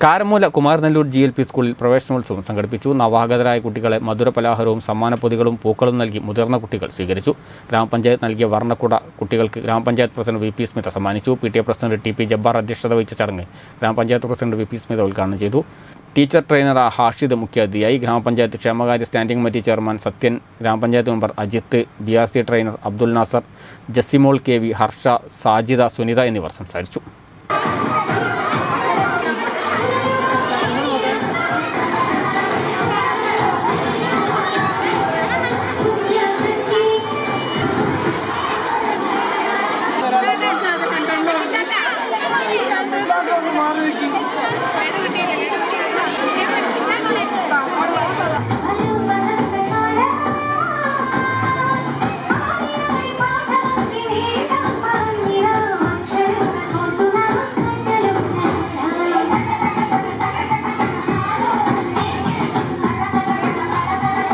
Karamoola Kumaranellur GLP സ്കൂളിൽ പ്രവേശനോത്സവം സംഘടിപ്പിച്ചു. നവാഗതരായ കുട്ടികളെ മധുരപലഹാരവും സമ്മാനപ്പൊതികളും പൂക്കളും നൽകി മുതിർന്ന കുട്ടികൾ സ്വീകരിച്ചു. ഗ്രാമപഞ്ചായത്ത് നൽകിയ വർണ്ണക്കുട കുട്ടികൾക്ക് ഗ്രാമപഞ്ചായത്ത് പ്രസിഡന്റ് VP സ്മിത സമ്മാനിച്ചു. PTA പ്രസിഡന്റ് TP ജബ്ബാർ അധ്യക്ഷത വഹിച്ച ചടങ്ങ് ഗ്രാമപഞ്ചായത്ത് പ്രസിഡന്റ് VP സ്മിത ഉദ്ഘാടനം ചെയ്തു. ടീച്ചർ ട്രെയിനർ ഹാഷിദ് മുഖ്യാതിഥിയായി. ഗ്രാമപഞ്ചായത്ത് ക്ഷേമകാര്യ സ്റ്റാൻഡിംഗ് കമ്മിറ്റി ചെയർമാൻ സത്യൻ, ഗ്രാമപഞ്ചായത്ത് member Ajith, BRC trainer Abdul Nasar, Jasimol KV, Harsha, Sajida, Sunitha എന്നിവർ സംസാരിച്ചു.